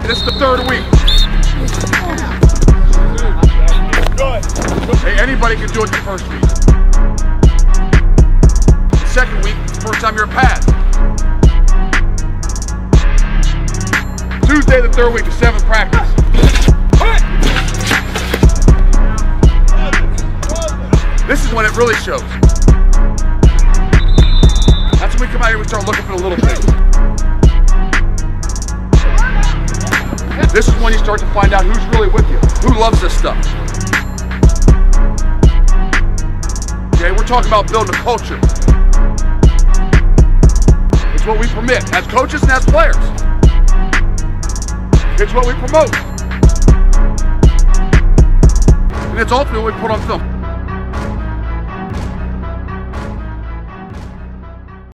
This is the third week. Hey, anybody can do it the first week. The second week, it's the first time you're a pad. Tuesday, the third week, the seventh practice. This is when it really shows. That's when we come out here and we start looking for the little things. This is when you start to find out who's really with you, who loves this stuff. Okay, we're talking about building a culture. It's what we permit as coaches and as players. It's what we promote. And it's ultimately what we put on film.